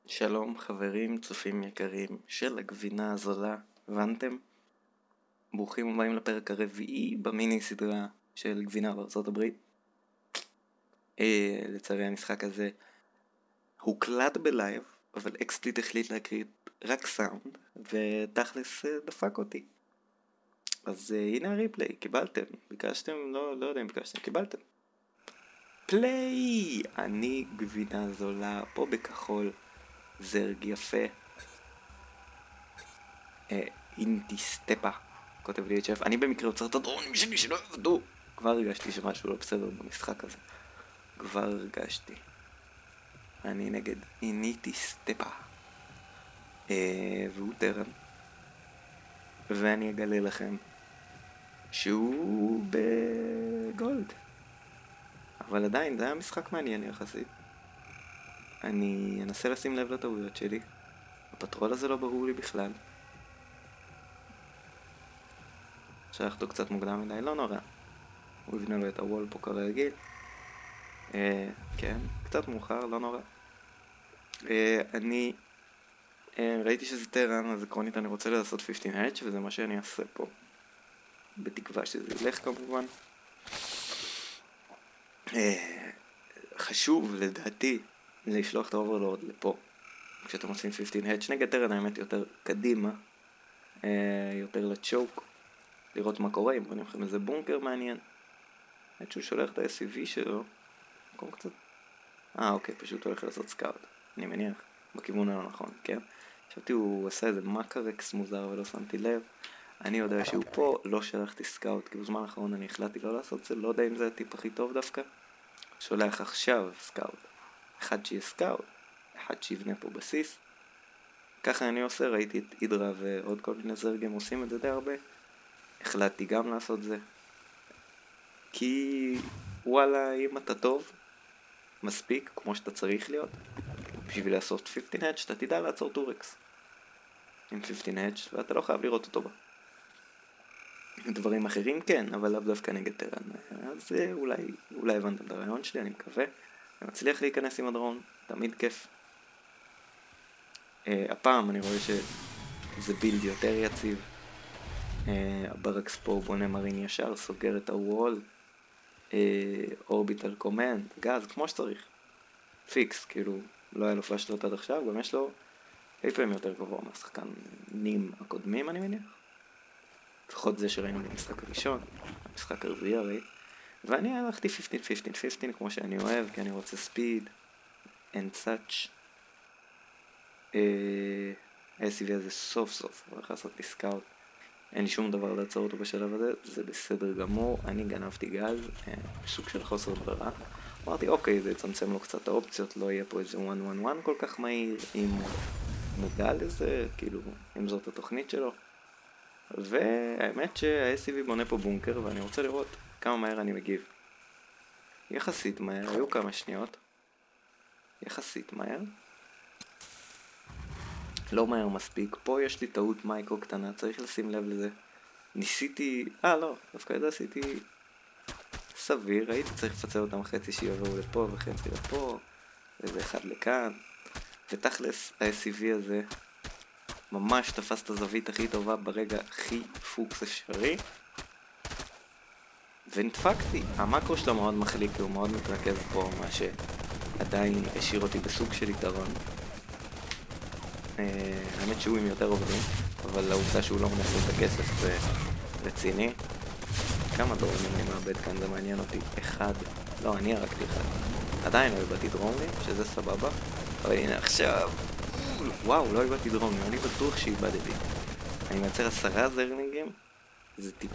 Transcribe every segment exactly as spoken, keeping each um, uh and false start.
שלום חברים, צופים יקרים של הגבינה הזולה, הבנתם? ברוכים הבאים לפרק הרביעי במיני סדרה של גבינה בארצות הברית. אה, לצערי המשחק הזה הוקלט בלייב, אבל אקספליט החליט להקריא רק סאונד, ותכלס דפק אותי. אז אה, הנה הריפליי, קיבלתם, ביקשתם, לא, לא יודע אם ביקשתם, קיבלתם. פליי! אני גבינה זולה, פה בכחול, זרג יפה. אינטיסטפה, כותב לי אצ'ף, אני במקרה עוצר את הדרונים שלי שלא יעבדו. כבר הרגשתי שמשהו לא בסדר במשחק הזה. כבר הרגשתי. אני נגד אינטיסטפה. אה, והוא טרן. ואני אגלה לכם שהוא בגולד. אבל עדיין זה היה משחק מעניין יחסית. אני אנסה לשים לב לטעויות שלי. הפטרול הזה לא ברור לי בכלל. שלחתו קצת מוקדם מדי, לא נורא. הוא יבנה לו את הוול פה כרגיל. אה, כן, קצת מאוחר, לא נורא. אה, אני אה, ראיתי שזה טרן, אז עקרונית אני רוצה לעשות חמש עשרה הרץ, וזה מה שאני אעשה פה. בתקווה שזה ילך כמובן. אה, חשוב לדעתי לשלוח את האוברלורד לפה. כשאתם עושים חמש עשרה הרץ, נגד טרן האמת יותר קדימה, אה, יותר לצ'וק. לראות מה קורה, אם בונים לכם איזה בונקר מעניין. עד שהוא שולח את ה-אס יו וי שלו, מקום קצת... אה אוקיי, פשוט הולך לעשות סקאוט, אני מניח, בכיוון הלא נכון, כן? חשבתי הוא עשה איזה מקרקס מוזר ולא שמתי לב. אני יודע שהוא פה, לא שלחתי סקאוט, כי בזמן האחרון אני החלטתי לא לעשות זה, לא יודע אם זה הטיפ הכי טוב דווקא. שולח עכשיו סקאוט, אחד שיהיה סקאוט, אחד שיבנה פה בסיס. ככה אני עושה, ראיתי את אידרה ועוד כל מיני זרגים עושים את זה די הרבה. החלטתי גם לעשות זה. כי וואלה, אם אתה טוב, מספיק, כמו שאתה צריך להיות, בשביל לעשות חמש עשרה הרץ, אתה תדע לעצור טורקס עם חמש עשרה הרץ, ואתה לא חייב לראות אותו בה. דברים אחרים כן, אבל לאו דווקא נגד טרן. אז אולי, אולי הבנתם את הרעיון שלי, אני מקווה. אני מצליח להיכנס עם הדרון, תמיד כיף. Uh, הפעם אני רואה שזה בילד יותר יציב. Uh, הברקס פה בונה מרין ישר, סוגר את הוול, אורביטל קומנד, גז, כמו שצריך. פיקס, כאילו, לא היה לו פשטות עד עכשיו, גם יש לו אי פעם יותר גבוה מהשחקנים הקודמים, אני מניח. לפחות זה שראינו במשחק הראשון, המשחק הרביעי הרי. ואני הלכתי חמש עשרה חמש עשרה חמש עשרה כמו שאני אוהב, כי אני רוצה ספיד and such. ה-אס יו וי הזה סוף סוף, הוא הולך לעשות לי סקאוט. אין לי שום דבר לעצור אותו בשלב הזה, זה בסדר גמור. אני גנבתי גז, סוג של חוסר ברירה. אמרתי אוקיי, זה יצמצם לו קצת האופציות, לא יהיה פה איזה אחת אחת אחת כל כך מהיר, אם מודע לזה, כאילו, אם זאת התוכנית שלו. והאמת שה-אס יו וי בונה פה בונקר, ואני רוצה לראות כמה מהר אני מגיב. יחסית מהר, היו כמה שניות. יחסית מהר. לא מהר מספיק. פה יש לי טעות מייקרו קטנה, צריך לשים לב לזה. ניסיתי... אה לא, דווקא את זה עשיתי סביר. הייתי צריך לפצל אותם חצי שיעברו לפה וחצי לפה, וזה אחד לכאן. ותכלס ה-אס יו וי הזה ממש תפס את הזווית הכי טובה ברגע הכי פוקס אפשרי. ונדפקתי. המקרו שלו מאוד מחליק, הוא מאוד מתרכז פה, מה שעדיין השאיר אותי בסוג של יתרון. האמת שהוא עם יותר עובדים, אבל העובדה שהוא לא מנסה את הכסף זה רציני. כמה דרומים אני מאבד כאן, זה מעניין אותי. אחד, לא, אני הרגתי אחד. עדיין לא איבדתי דרומים, שזה סבבה. אבל הנה עכשיו, וואו, לא איבדתי דרומים, אני בטוח שאיבדתי. אני מייצר עשרה זרנינגים, זה טיפ.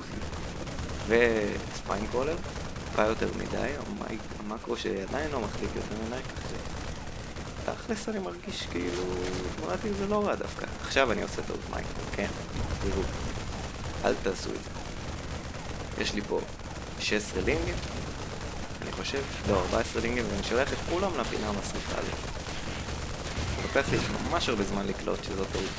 וספיין קולר, טיפה יותר מדי, המקרו שעדיין לא מחליק יותר מדי, ככה תכלס אני מרגיש כאילו, אמרתי זה לא רע דווקא. עכשיו אני עושה טעות מייקרו, כן? תראו, אל תעשו את זה. יש לי פה שש עשרה לינגים, אני חושב, לא, ארבע עשרה לינגים, ואני שולח את כולם לפינה המסריחה לי. לוקח לי ממש הרבה זמן לקלוט שזו טעות.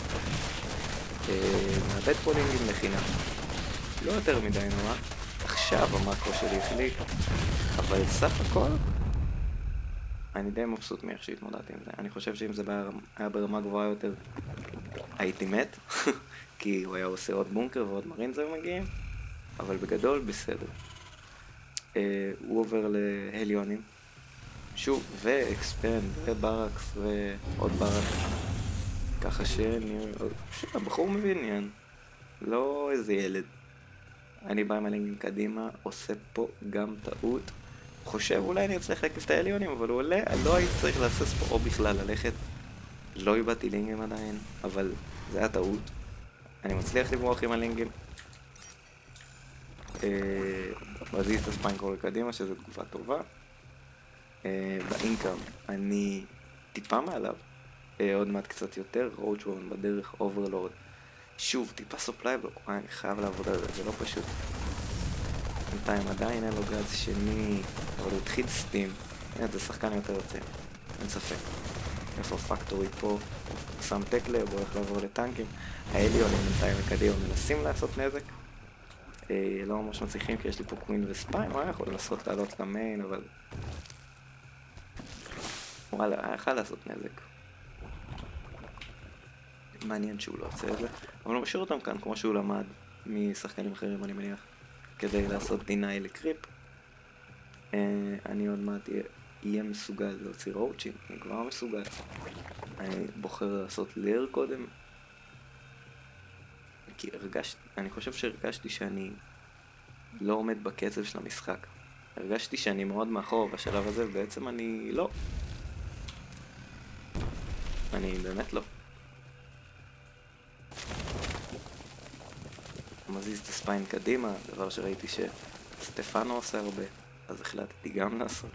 מאבד פה לינגים לחינם. לא יותר מדי נורא. עכשיו המקרו שלי החליק, אבל סך הכל אני די מבסוט מאיך שהתמודדתי עם זה. אני חושב שאם זה היה ברמה גבוהה יותר, הייתי מת, כי הוא היה עושה עוד בונקר ועוד מרינז היו מגיעים, אבל בגדול בסדר. אה, הוא עובר להליונים, שוב, ואקספנד, וברקס, ועוד ברק, ככה שהבחור מבין עניין, לא איזה ילד. אני בא עם הלינקים קדימה, עושה פה גם טעות, חושב אולי אני אצליח להקיף את העליונים, אבל הוא עולה, לא הייתי צריך להסס פה או בכלל ללכת. לא איבדתי לינקים עדיין, אבל זה היה טעות. אני מצליח לברוח עם הלינקים. מזיז את הספיינקרול קדימה, שזו תגובה טובה. באינקאם אני טיפה מעליו, עוד מעט קצת יותר, רואוצ'וורן בדרך, אוברלורד. שוב, טיפה סופליי בלוק, אני חייב לעבוד על זה, זה לא פשוט. בינתיים עדיין אין לו גז שני, אבל הוא התחיל סטים. הנה, זה שחקן יותר יוצא, אין ספק. איפה פקטורי פה, הוא שם טקלה, הוא הולך לעבור לטנקים. האליונים בינתיים מקדימה מנסים לעשות נזק. אה, לא ממש מצליחים, כי יש לי פה קווין וספיין, הוא היה יכול לנסות לעלות למיין, אבל... וואלה, היה יכול לעשות נזק. מעניין שהוא לא עושה את זה, אבל הוא משאיר אותם כאן, כמו שהוא למד משחקנים אחרים, אני מניח, כדי לעשות דיניי לקריפ. אה, אני עוד מעט יהיה מסוגל להוציא רואוצ'ים, אני כבר מסוגל. אני בוחר לעשות ליר קודם, כי הרגשתי, אני חושב שהרגשתי שאני לא עומד בקצב של המשחק. הרגשתי שאני מאוד מאחור בשלב הזה, ובעצם אני לא. אני באמת לא. מזיז את הספיין קדימה, דבר שראיתי שסטפנו עושה הרבה, אז החלטתי גם לעשות.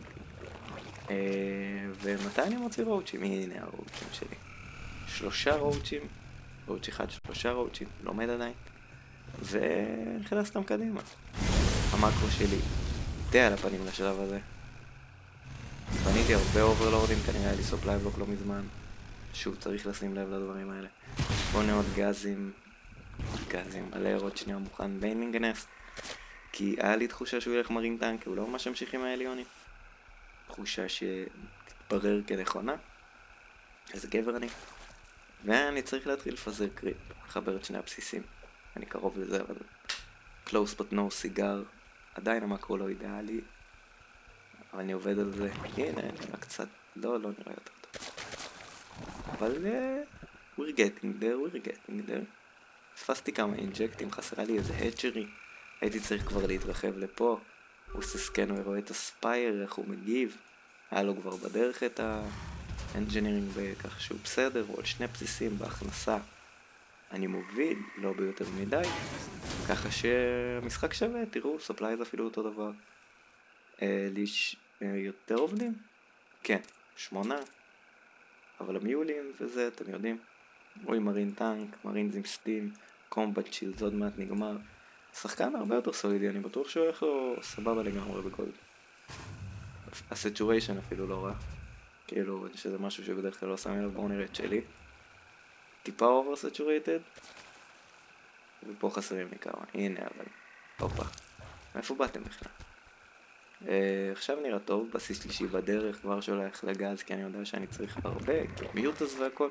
ומתי אני מוציא רואוצ'ים? הנה הרואוצ'ים שלי. שלושה רואוצ'ים, רואוצ' אחד, שלושה רואוצ'ים, לומד עדיין. והחלט סתם קדימה. המקרו שלי די על הפנים לשלב הזה. בניתי הרבה אוברלורדים, כנראה היה לי סופליי בלוק לא מזמן. שוב, צריך לשים לב לדברים האלה. בוא נעוד גזים, גזים, מלא עוד שנייה מוכן ביינינג נסט. כי היה לי תחושה שהוא ילך מרים טנק, הוא לא ממש המשיך עם העליונים. תחושה שתתברר כנכונה. איזה גבר אני. ואני צריך להתחיל לפזר קריפ, לחבר את שני הבסיסים. אני קרוב לזה, אבל... close but no cigar. עדיין המקרו לא אידיאלי. אבל אני עובד על זה. הנה, נראה קצת... לא, לא נראה יותר טוב. אבל... Uh, we're getting there, we're getting there. תפסתי כמה אינג'קטים, חסרה לי איזה הצ'רי. הייתי צריך כבר להתרחב לפה. הוא עושה סקן, הוא רואה את הספייר, איך הוא מגיב. היה לו כבר בדרך את האנג'ינירינג בכך שהוא בסדר, הוא על שני בסיסים בהכנסה. אני מוביל, לא ביותר מדי. ככה שהמשחק שווה, תראו, ספליי זה אפילו אותו דבר. אה, לי ש... אה, יותר עובדים? כן, שמונה. אבל המיולים וזה, אתם יודעים. הוא עם מרין טנק, מרינז עם סטים, קומבט שילד, עוד מעט נגמר. שחקן הרבה יותר סולידי, אני בטוח שהוא הולך לו סבבה לגמרי בגולד. הסטוריישן אפילו לא רע. כאילו, שזה משהו שבדרך כלל לא שם אליו, בואו נראה את שלי. טיפה אובר סטורייטד. ופה חסרים לי כמה. הנה, אבל... הופה. מאיפה באתם בכלל? Uh, עכשיו נראה טוב, בסיס שלישי בדרך, כבר שולח לגז, כי אני יודע שאני צריך הרבה, כי מיוטוס והכל.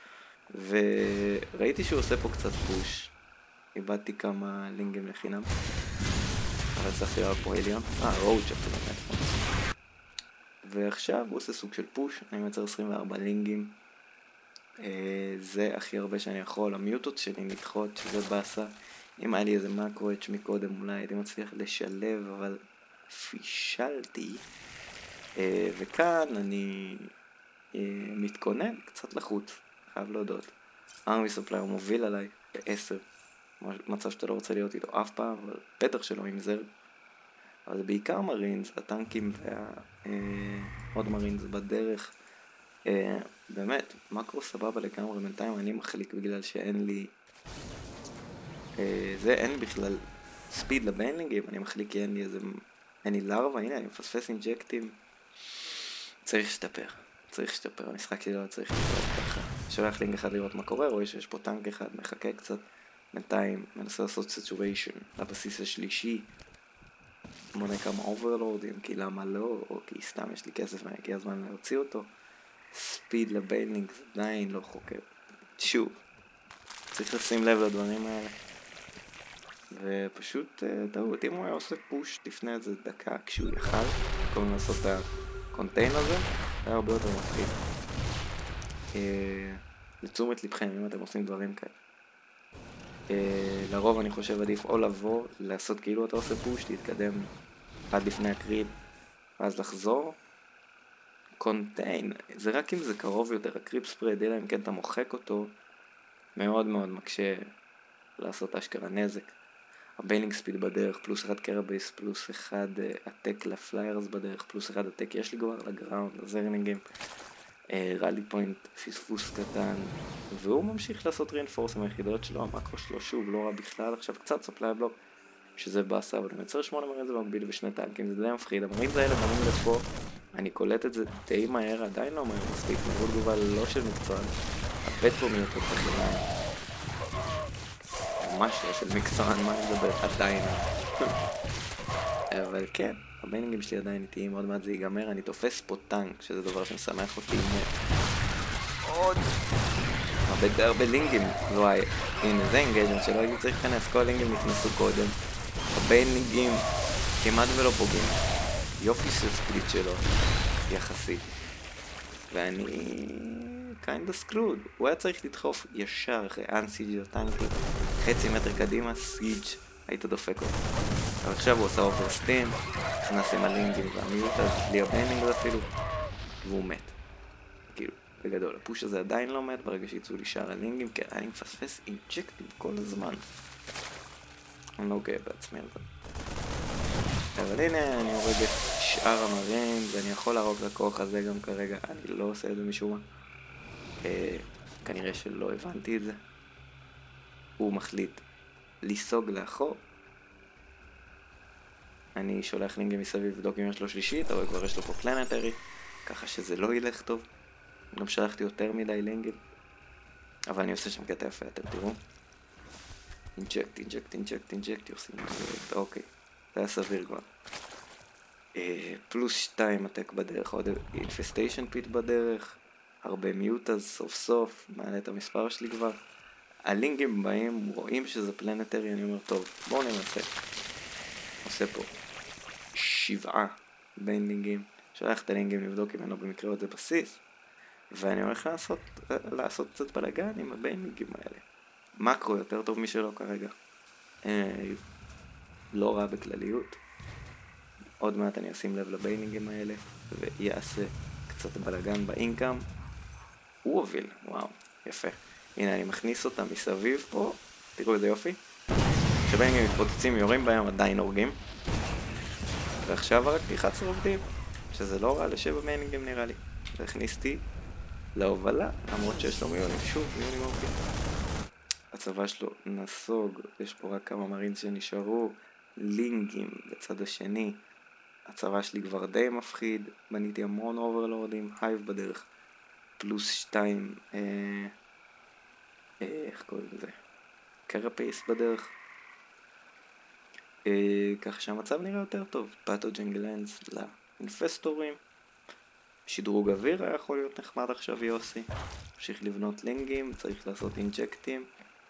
וראיתי שהוא עושה פה קצת פוש. איבדתי כמה לינגים לחינם. אבל צריך לראות פה אליון. אה, רואוצ' אפילו באמת. ועכשיו הוא עושה סוג של פוש, אני מייצר עשרים וארבע לינגים. Uh, זה הכי הרבה שאני יכול. המיוטות שלי נדחות, שזה בסה. אם היה לי איזה מקרו-אץ' מקודם, אולי הייתי מצליח לשלב, אבל פישלתי. Uh, וכאן אני uh, מתכונן קצת לחוץ, חייב להודות. ארמי סופלייר מוביל עליי בעשר. מצב שאתה לא רוצה להיות איתו אף פעם, אבל בטח שלא עם זר. אבל זה בעיקר מרינס, הטנקים והעוד מרינס בדרך. Uh, באמת, מקרו סבבה לגמרי, בינתיים אני מחליק בגלל שאין לי... Uh, זה, אין לי בכלל ספיד לביינלינגים, אני מחליק כי אין לי איזה... אין לי לרווה, הנה, אני מפספס אינג'קטים. צריך שתפר, צריך שתפר, המשחק שלי לא צריך לראות ככה. שולח לינק אחד לראות מה קורה, רואה שיש פה טנק אחד, מחכה קצת. בינתיים, מנסה לעשות סיטואשן לבסיס השלישי. מונה כמה אוברלורדים, כי למה לא, או כי סתם יש לי כסף והגיע הזמן להוציא אותו. ספיד לביינינג זה עדיין לא חוקר. שוב, צריך לשים לב לדברים האלה. ופשוט טעות, אם הוא היה עושה פוש לפני איזה דקה כשהוא יכל, במקום לעשות את הקונטיין הזה, היה הרבה יותר מפחיד. לתשומת לבכם, אם אתם עושים דברים כאלה. לרוב אני חושב עדיף או לבוא, לעשות כאילו אתה עושה פוש, להתקדם עד לפני הקריב, ואז לחזור. קונטיין, זה רק אם זה קרוב יותר, הקריב ספרד, אלא אם כן אתה מוחק אותו, מאוד מאוד מקשה לעשות אשכרה נזק. הביינינג ספיד בדרך, פלוס אחד קרבייס, פלוס אחד עתק לפליירס בדרך, פלוס אחד עתק יש לי כבר לגראונד, לזרנינגים, רלי פוינט, פספוס קטן, והוא ממשיך לעשות ריינפורס עם היחידות שלו, המקרו שלו שוב לא רע בכלל, עכשיו קצת ספליי בלוק, שזה באסה, אבל הוא מייצר שמונה מרין זה במקביל ושני טנקים, זה די מפחיד, המרין זה האלה מראים לפה, אני קולט את זה די מהר, עדיין לא מהר מספיק, מהירות תגובה לא של מקצוען, הבט פה מיותר תחיליים. ממש לא של מקצוען, מה אני מדבר עדיין. אבל כן, הביינינגים שלי עדיין איטיים, עוד מעט זה ייגמר, אני תופס פה טנק, שזה דבר שמשמח אותי מאוד. הרבה די הרבה לינגים, לא היה, הנה זה אינגייג'נט שלא הייתי צריך להיכנס, כל הלינגים נכנסו קודם. הביינינגים כמעט ולא פוגעים, יופי של ספליט שלו, יחסית. ואני kinda screwed, הוא היה צריך לדחוף ישר אחרי אנסיג' הטנקים, חצי מטר קדימה, סיג' היית דופק אותו. אבל עכשיו הוא עושה אוברסטים, נכנס עם הלינגים והמיוטה, בלי הביינינג אפילו, והוא מת. כאילו, בגדול, הפוש הזה עדיין לא מת, ברגע שיצאו לי שאר הלינגים, כי אני מפספס אינג'קטיב כל הזמן. אני לא גאה בעצמי על זה. אבל הנה, אני יורד את שאר המרין, ואני יכול להרוג לכוח הזה גם כרגע, אני לא עושה את זה משום מה. אה, כנראה שלא הבנתי את זה. הוא מחליט לסוג לאחור. אני שולח לינגים מסביב לבדוק אם יש לו שלישית, אבל כבר יש לו פה פלנטרי, ככה שזה לא ילך טוב. גם שלחתי יותר מדי לינגים, אבל אני עושה שם קטע יפה, אתם תראו. אינג'קט, אינג'קט, אינג'קט, אינג'קט, עושים אינג'קט, אוקיי. זה היה סביר כבר. אה, פלוס שתיים עתק בדרך, עוד אינפסטיישן פיט בדרך, הרבה מיוטאז סוף סוף, מעלה את המספר שלי כבר. הלינגים באים, רואים שזה פלנטרי, אני אומר, טוב, בואו ננסה. עושה פה שבעה ביינינגים, שולח את הלינגים לבדוק אם אין לו במקרה עוד זה בסיס, ואני הולך לעשות, לעשות קצת בלגן עם הביינינגים האלה. מקרו יותר טוב משלו כרגע. אה, לא רע בכלליות. עוד מעט אני אשים לב לביינינגים האלה, ויעשה קצת בלגן באינקאם. הוא הוביל, וואו, יפה. הנה אני מכניס אותם מסביב פה, תראו איזה יופי. כשביינינגים מתפוצצים יורים בהם עדיין הורגים. ועכשיו רק אחד עשר עובדים, שזה לא רע לשבע ביינינגים נראה לי. והכניסתי להובלה, למרות שיש לו מיונים, שוב מיונים הורגים. הצבא שלו נסוג, יש פה רק כמה מרינס שנשארו, לינגים בצד השני. הצבא שלי כבר די מפחיד, בניתי המון אוברלורדים, הייב בדרך, פלוס שתיים, אה, אה, איך קוראים לזה? קרפייס בדרך. אה, כך שהמצב נראה יותר טוב, פאטו ג'נגלנס לאינפסטורים. שדרוג אוויר היה יכול להיות נחמד עכשיו יוסי. המשיך לבנות לינגים, צריך לעשות אינג'קטים.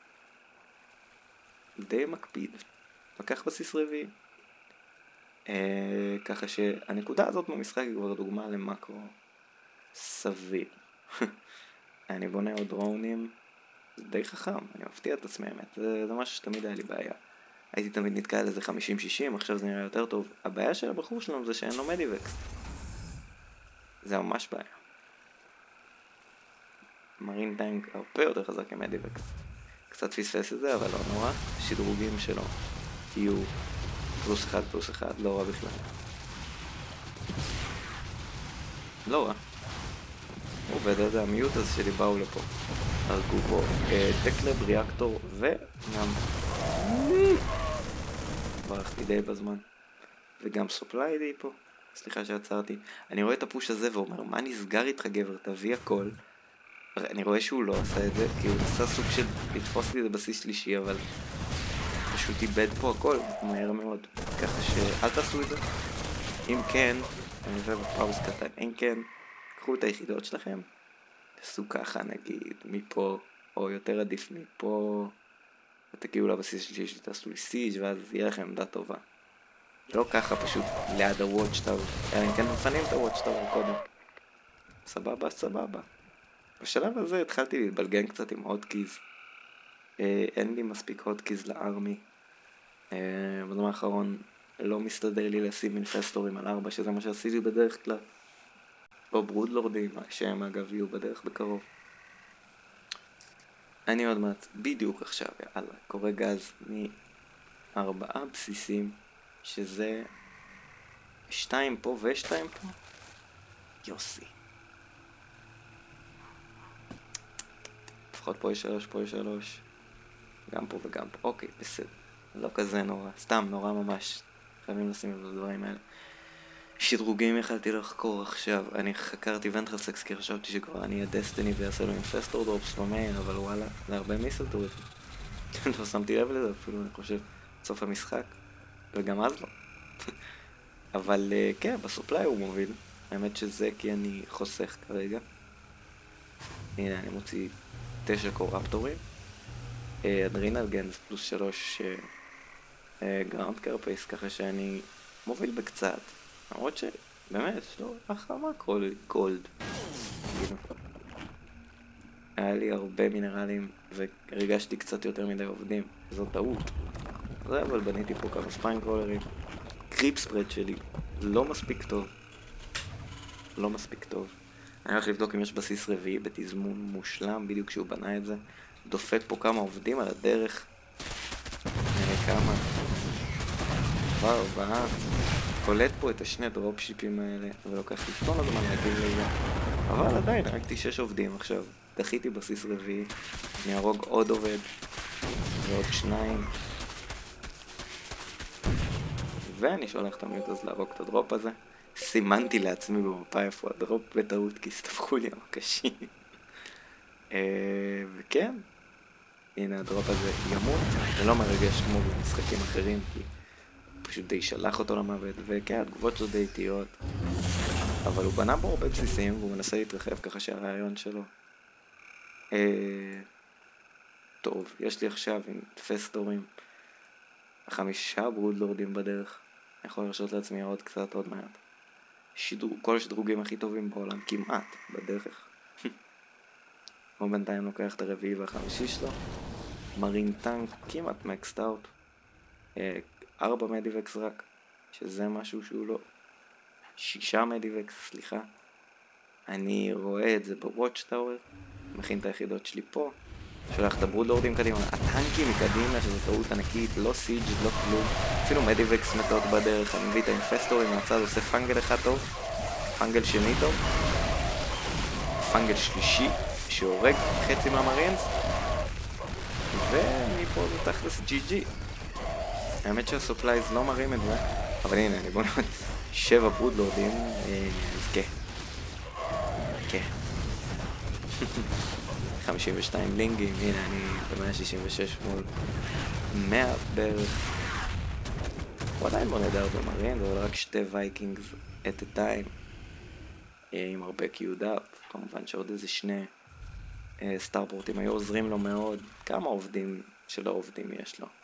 די מקפיד. לקח בסיס רביעי. אה, ככה שהנקודה הזאת במשחק היא כבר דוגמה למקרו סביר. אני בונה עוד דרונים. זה די חכם, אני מפתיע את עצמי האמת. זה, זה משהו שתמיד היה לי בעיה. הייתי תמיד נתקע על איזה חמישים שישים, עכשיו זה נראה יותר טוב. הבעיה של הבחור שלנו זה שאין לו מדיבקס. זה ממש בעיה. מרין טנק הרבה יותר חזק עם מדיבקס. קצת פספס את זה, אבל לא נורא. שדרוגים שלו יהיו פלוס אחד פלוס אחד, לא רע בכלל. לא רע. עובד על זה, המיוטאז שלי באו לפה. הרגו פה טקלב, ריאקטור וגם... ברחתי די בזמן. וגם סופליי די פה. סליחה שעצרתי. אני רואה את הפוש הזה ואומר, מה נסגר איתך גבר? תביא הכל. אני רואה שהוא לא עשה את זה, כי הוא נסה סוג של לתפוס לי את הבסיס שלישי, אבל פשוט איבד פה הכל מהר מאוד. ככה שאל תעשו את זה. אם כן, אני עובר בפאוז קטן, אם כן, קחו את היחידות שלכם, תעשו ככה נגיד, מפה, או יותר עדיף מפה, ותגיעו לבסיס שלי שתעשו לי סיג' ואז יהיה לכם עמדה טובה. לא ככה פשוט ליד הוואץ' טאוור, אלא אם כן מפנים את הוואץ' טאוור קודם. סבבה, סבבה. בשלב הזה התחלתי להתבלגן קצת עם הוטקיז. אה, אין לי מספיק הוטקיז לארמי. אה, בזמן האחרון לא מסתדר לי לשים אינפסטורים על ארבע, שזה מה שעשיתי בדרך כלל. או ברודלורדים, שהם אגב יהיו בדרך בקרוב. אני עוד מעט, בדיוק עכשיו, יאללה, קורא גז מארבעה בסיסים, שזה שתיים פה ושתיים פה. יוסי. לפחות פה יש שלוש, פה יש שלוש. גם פה וגם פה. אוקיי, בסדר. לא כזה נורא. סתם, נורא ממש. חייבים לשים את הדברים האלה. שדרוגים יכלתי לחקור עכשיו. אני חקרתי ונטרלסקס כי חשבתי שכבר אני אהיה דסטיני ויעשה לו אינפסטור דרופס במיין, אבל וואלה, זה הרבה מיסלטורים. לא שמתי לב לזה אפילו, אני חושב, סוף המשחק. וגם אז לא. אבל כן, בסופליי הוא מוביל. האמת שזה כי אני חוסך כרגע. הנה, אני מוציא תשע קורפטורים. אדרינל גנס פלוס שלוש גראונד קרפייס, ככה שאני מוביל בקצת. למרות שבאמת, לא, אחר מה גולד. היה לי הרבה מינרלים והרגשתי קצת יותר מדי עובדים. זו טעות. זה אבל בניתי פה כמה ספיינקרולרים. קריפ ספרד שלי לא מספיק טוב. לא מספיק טוב. אני הולך לבדוק אם יש בסיס רביעי בתזמון מושלם, בדיוק כשהוא בנה את זה. דופק פה כמה עובדים על הדרך. נראה כמה. וואו, באה. קולט פה את השני דרופשיפים האלה, ולוקח לי טון הזמן להגיב לזה. אבל עדיין, הרגתי שש עובדים עכשיו. דחיתי בסיס רביעי. אני ארוג עוד עובד. ועוד שניים. ואני שולח את המיוט אז להרוג את הדרופ הזה. סימנתי לעצמי במפה איפה הדרופ בטעות, כי הסתבכו לי המקשים. וכן, הנה הדרופ הזה ימות. זה לא מרגש כמו במשחקים אחרים, כי פשוט די שלח אותו למוות, וכן, התגובות שלו די איטיות. אבל הוא בנה בו הרבה בסיסים, והוא מנסה להתרחב ככה שהרעיון שלו. טוב, יש לי עכשיו אינפסטורים. חמישה ברודלורדים בדרך. אני יכול לרשות לעצמי עוד קצת עוד מעט. שדרוג, כל השדרוגים הכי טובים בעולם, כמעט, בדרך. הוא בינתיים לוקח את הרביעי והחמישי שלו. מרין טנק כמעט מקסט אאוט. ארבע מדיבקס רק, שזה משהו שהוא לא. שישה מדיבקס, סליחה. אני רואה את זה בוואץ' טאוור. מכין את היחידות שלי פה. שולח את הברודלורדים קדימה. הטנקים מקדימה, שזו טעות ענקית, לא סיג', לא כלום. אפילו מדיבקס מתות בדרך. אני מביא את האינפסטורים מהצד, עושה פנגל אחד טוב. פנגל שני טוב. פנגל שלישי, שהורג חצי מהמרינס. ומפה זה תכלס ג'י ג'י. האמת שהסופלייז לא מראים את זה. אבל הנה, אני בוא נראה. שבע ברודלורדים. אז כן. כן. חמישים ושתיים לינגים, הנה אני ב-מאה שישים ושש מול מאה בערך. הוא עדיין בונה די הרבה מרין, אבל רק שתי וייקינגס at a time עם הרבה קיוד אפ. כמובן שעוד איזה שני סטארפורטים היו עוזרים לו מאוד. כמה עובדים שלא עובדים יש לו?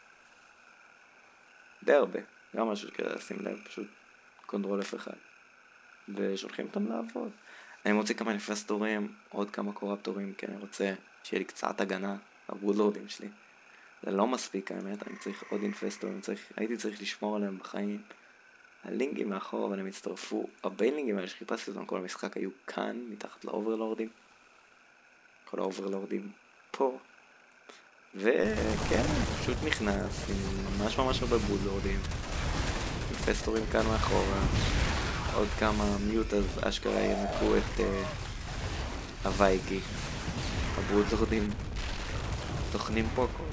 די הרבה, גם משהו שכדאי לשים לב, פשוט קונטרול אף אחד ושולחים אותם לעבוד. אני מוציא כמה אינפסטורים, עוד כמה קורפטורים, כי אני רוצה שיהיה לי קצת הגנה לברודלורדים שלי. זה לא מספיק האמת, אני צריך עוד אינפסטורים, צריך, הייתי צריך לשמור עליהם בחיים. הלינקים מאחור, אבל הם הצטרפו, הרבה לינקים האלה שחיפשתי אותם כל המשחק היו כאן, מתחת לאוברלורדים. כל האוברלורדים פה. וכן, פשוט נכנס עם ממש ממש הרבה ברודלורדים. אינפסטורים כאן מאחורה. עוד כמה מיוט אז אשכרה ינקו את uh, הווייקי. הברודלורדים תוכנים פה הכל.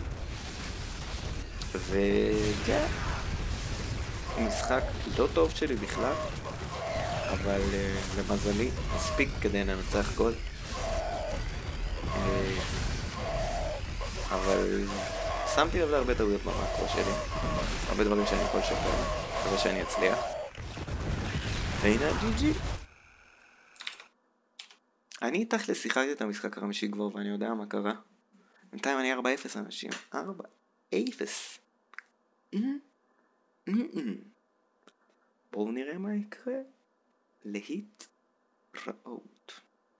וכן, משחק לא טוב שלי בכלל, אבל uh, למזלי מספיק כדי לנצח גול. Uh, אבל שמתי לב להרבה טעויות במאקרו שלי. הרבה דברים שאני יכול לשפר. מקווה שאני אצליח. והנה ג'י ג'י. אני תכל'ס שיחקתי את המשחק הרמישי כבר ואני יודע מה קרה. בינתיים אני ארבע אפס אנשים. ארבע אפס. בואו נראה מה יקרה. להיט רעות.